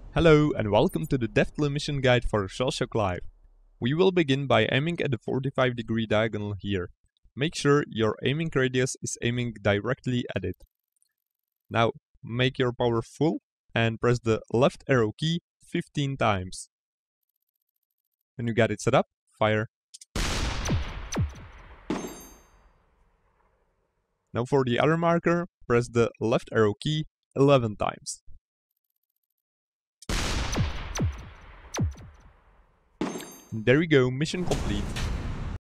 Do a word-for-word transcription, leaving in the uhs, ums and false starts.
Hello and welcome to the Deftly mission guide for Shellshock Live. We will begin by aiming at the forty-five degree diagonal here. Make sure your aiming radius is aiming directly at it. Now make your power full and press the left arrow key fifteen times. When you get it set up, fire. Now for the other marker, press the left arrow key eleven times. There we go, mission complete.